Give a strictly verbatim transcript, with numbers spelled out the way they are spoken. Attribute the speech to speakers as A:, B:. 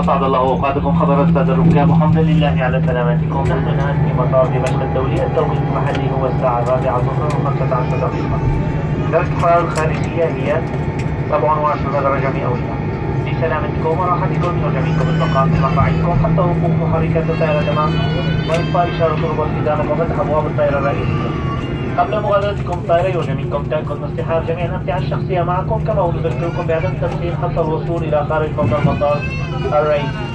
A: أسعد الله أوقاتكم حضرات السادة الركاب، وحمدا لله على سلامتكم. نحن الآن في مطار دمشق الدولي، التوقيت المحلي هو الساعة الرابعة ظهرا وخمسة عشر دقيقة. درجة الحرارة الخارجية هي سبعة وعشرين درجة مئوية. لسلامتكم وراحتكم يرجى البقاء في مقاعدكم حتى وقوف محركات الطائرة دماسكس وإطفاء إشارة الربط الإدارة وفتح أبواب الطائرة الرئيسية. قبل مغادرتكم الطائرة يرجى منكم تأكد اصطحاب جميع الأمتعة الشخصية معكم، كما نذكركم بعدم التدخين حتى الوصول إلى خارج فضاء المطار الرئيسي.